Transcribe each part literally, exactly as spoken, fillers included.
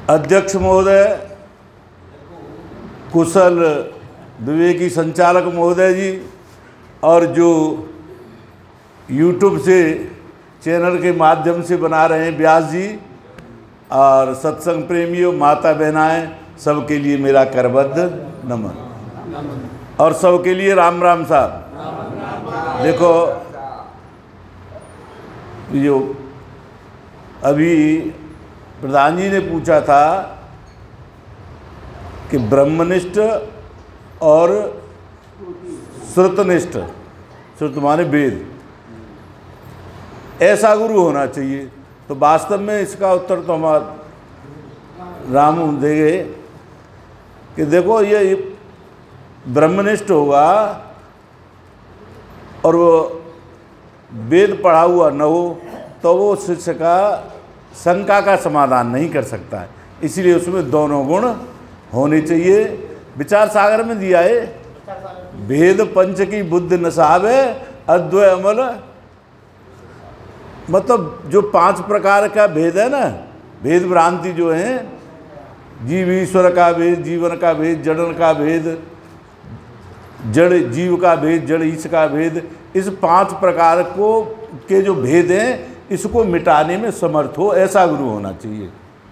अध्यक्ष महोदय, कुशल विवेकी संचालक महोदय जी, और जो यूट्यूब से चैनल के माध्यम से बना रहे हैं व्यास जी, और सत्संग प्रेमियों, माता बहनाएं, सबके लिए मेरा करबद्ध नमन, और सबके लिए राम राम साहब। देखो, जो अभी प्रधान जी ने पूछा था कि ब्रह्मनिष्ठ और श्रुतनिष्ठ, श्रुत माने वेद, ऐसा गुरु होना चाहिए। तो वास्तव में इसका उत्तर तो हमारा रामू देंगे कि देखो, ये ब्रह्मनिष्ठ होगा और वो वेद पढ़ा हुआ न हो तो वो शिष्य का शंका का समाधान नहीं कर सकता है। इसलिए उसमें दोनों गुण होने चाहिए। विचार सागर में दिया है, भेद पंच की बुद्धि नसावे अद्वय अमल, मतलब जो पांच प्रकार का भेद है ना, भेद भ्रांति जो है, जीव ईश्वर का भेद, जीवन का भेद, जड़न का भेद, जड़ जीव का भेद, जड़ ईश का भेद, इस पांच प्रकार को के जो भेद हैं, इसको मिटाने में समर्थ हो, ऐसा गुरु होना चाहिए।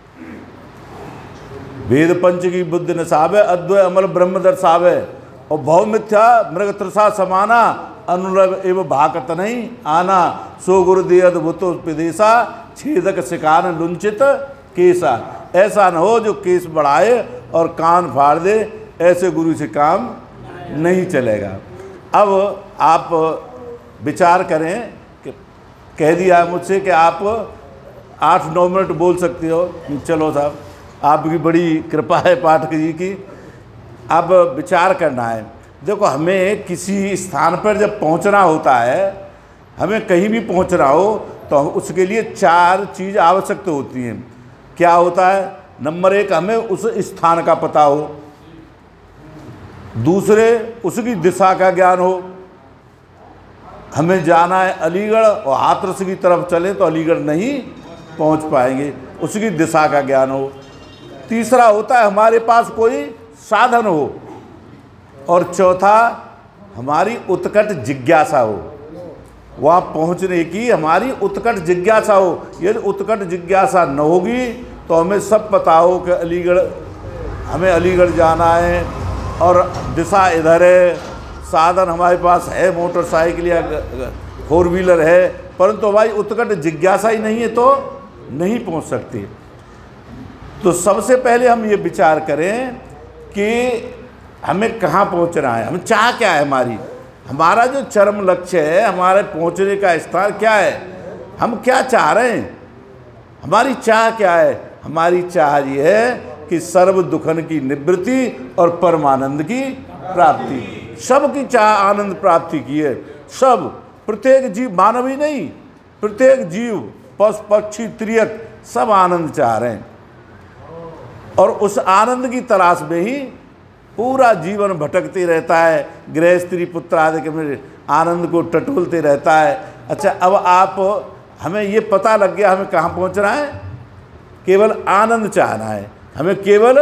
वेद पंच की बुद्धि नसावे अद्वय अमल ब्रह्म दर्शावे, और भव मिथ्या मृग तृषा समाना अनुरग एवं भाकत नहीं आना, सो गुरुदे अद्भुत उपदेशा छेदक शिकान लुंचित केसा। ऐसा न हो जो केस बढ़ाए और कान फाड़ दे, ऐसे गुरु से काम नहीं चलेगा। अब आप विचार करें कि कह दिया मुझसे कि आप आठ नौ मिनट बोल सकते हो, चलो साहब, आपकी बड़ी कृपा है पाठक जी की। अब विचार करना है। देखो, हमें किसी स्थान पर जब पहुंचना होता है, हमें कहीं भी पहुंचना हो तो उसके लिए चार चीज़ आवश्यक होती हैं। क्या होता है? नंबर एक, हमें उस स्थान का पता हो। दूसरे, उसकी दिशा का ज्ञान हो। हमें जाना है अलीगढ़ और हाथरस की तरफ चले तो अलीगढ़ नहीं पहुंच पाएंगे, उसकी दिशा का ज्ञान हो। तीसरा होता है हमारे पास कोई साधन हो। और चौथा, हमारी उत्कट जिज्ञासा हो, वहाँ पहुँचने की हमारी उत्कट जिज्ञासा हो। यदि उत्कट जिज्ञासा न होगी तो हमें सब पता हो कि अलीगढ़, हमें अलीगढ़ जाना है और दिशा इधर है, साधन हमारे पास है, मोटरसाइकिल या फोर व्हीलर है, परंतु हमारी उत्कट जिज्ञासा ही नहीं है तो नहीं पहुंच सकते। तो सबसे पहले हम ये विचार करें कि हमें कहाँ पहुंचना है, हम चाह क्या है, हमारी हमारा जो चरम लक्ष्य है, हमारे पहुंचने का स्थान क्या है, हम क्या चाह रहे हैं, हमारी चाह क्या है। हमारी चाह ये है कि सर्व दुखन की निवृत्ति और परमानंद की प्राप्ति। सबकी चाह आनंद प्राप्ति की है। सब, प्रत्येक जीव, मानव ही नहीं, प्रत्येक जीव, पशु पक्षी त्रियक, सब आनंद चाह रहे हैं। और उस आनंद की तलाश में ही पूरा जीवन भटकते रहता है, गृह स्त्री पुत्र आदि के आनंद को टटोलते रहता है। अच्छा, अब आप, हमें ये पता लग गया हमें कहाँ पहुँचना है, केवल आनंद चाहना है। हमें केवल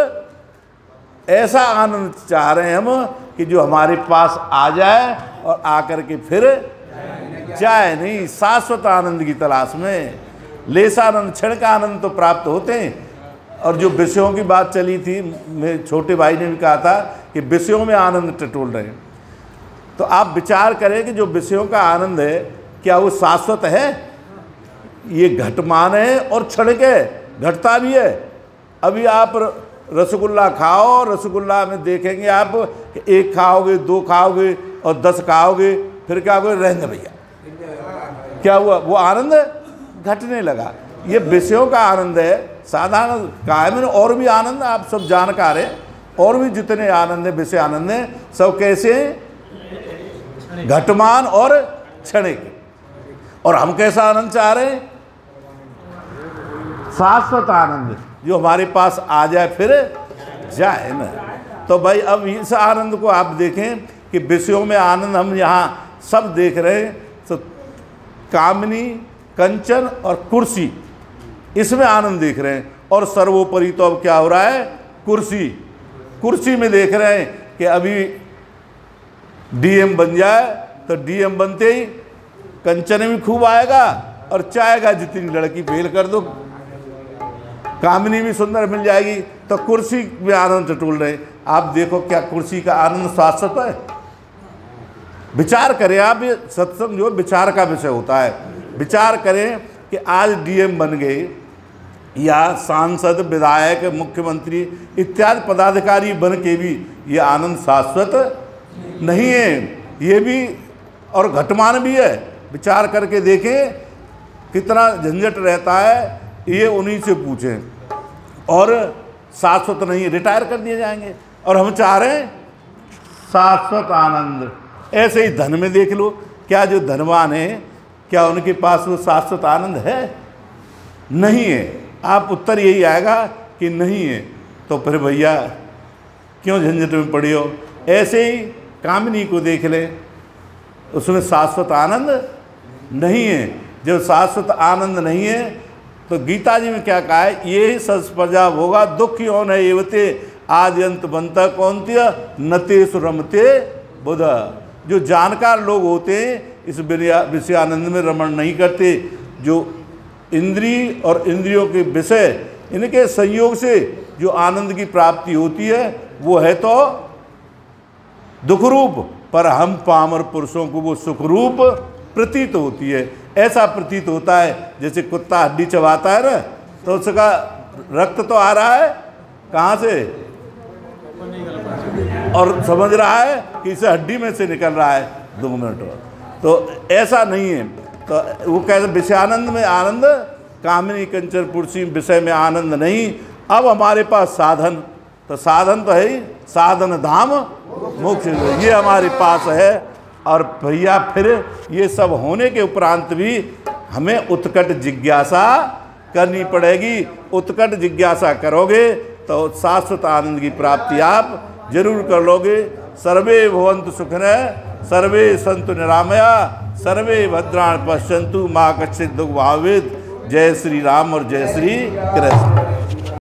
ऐसा आनंद चाह रहे हैं हम कि जो हमारे पास आ जाए और आकर के फिर जाए नहीं। शाश्वत आनंद की तलाश में लेसानंद, क्षण का आनंद तो प्राप्त होते हैं। और जो विषयों की बात चली थी, मेरे छोटे भाई ने भी कहा था कि विषयों में आनंद टटोल रहे हैं। तो आप विचार करें कि जो विषयों का आनंद है, क्या वो शाश्वत है? ये घटमान है और क्षणिक है, घटता भी है। अभी आप रसगुल्ला खाओ, रसगुल्ला में देखेंगे आप कि एक खाओगे, दो खाओगे और दस खाओगे, फिर क्या होगा, रहेंगे भैया, क्या हुआ, वो आनंद घटने लगा। ये विषयों का आनंद है, साधारण कायम में। और भी आनंद आप सब जानकार हैं, और भी जितने आनंद है, विषय आनंद है, सब कैसे हैं, घटमान और क्षणिक। और हम कैसा आनंद चाह रहे हैं, शाश्वत आनंद, जो हमारे पास आ जाए फिर जाए ना। तो भाई अब इस आनंद को आप देखें कि विषयों में आनंद हम यहाँ सब देख रहे हैं। तो कामिनी, कंचन और कुर्सी, इसमें आनंद देख रहे हैं। और सर्वोपरि तो अब क्या हो रहा है, कुर्सी। कुर्सी में देख रहे हैं कि अभी डीएम बन जाए तो डीएम बनते ही कंचन भी खूब आएगा और चाहेगा जितनी लड़की फेल कर दो, कामिनी भी सुंदर मिल जाएगी, तो कुर्सी में आनंद टटोल रहे। आप देखो क्या कुर्सी का आनंद शाश्वत है? विचार करें आप, ये सत्संग जो विचार का विषय होता है। विचार करें कि आज डीएम बन गए या सांसद, विधायक, मुख्यमंत्री इत्यादि पदाधिकारी बन के भी ये आनंद शाश्वत नहीं है, ये भी और घटमान भी है। विचार करके देखें कितना झंझट रहता है, ये उन्हीं से पूछें। और शाश्वत नहीं, रिटायर कर दिए जाएंगे, और हम चाह रहे हैं शाश्वत आनंद। ऐसे ही धन में देख लो, क्या जो धनवान है क्या उनके पास वो शाश्वत आनंद है? नहीं है। आप उत्तर यही आएगा कि नहीं है, तो फिर भैया क्यों झंझट में पड़ी हो? ऐसे ही कामिनी को देख ले, उसमें शाश्वत आनंद नहीं है। जब शाश्वत आनंद नहीं है तो गीता जी में क्या कहा है, ये सस प्रजा होगा दुख यौन है एवते आद्यंत बनता कौनत्य नतेषु रमते बुध। जो जानकार लोग होते हैं इस विषयानंद में रमण नहीं करते। जो इंद्रिय और इंद्रियों के विषय, इनके संयोग से जो आनंद की प्राप्ति होती है वो है तो दुखरूप, पर हम पामर पुरुषों को वो सुखरूप प्रतीत होती है। ऐसा प्रतीत होता है जैसे कुत्ता हड्डी चबाता है ना, तो उसका रक्त तो आ रहा है कहाँ से, और समझ रहा है कि इसे हड्डी में से निकल रहा है दो मिनट और। तो ऐसा नहीं है। तो वो कहते विषयानंद में आनंद, कामिनी कंचन पुरुषी विषय में आनंद नहीं। अब हमारे पास साधन, तो साधन तो है ही, साधन धाम मोक्ष, ये हमारे पास है। और भैया फिर ये सब होने के उपरांत भी हमें उत्कट जिज्ञासा करनी पड़ेगी। उत्कट जिज्ञासा करोगे तो शाश्वत आनंद की प्राप्ति आप जरूर कर लोगे। सर्वे भवन्तु सुखिनः, सर्वे सन्तु निरामया, सर्वे भद्राणि पश्यन्तु, मा कश्चित् दुःखभाग् भवेत्। जय श्री राम और जय श्री कृष्ण।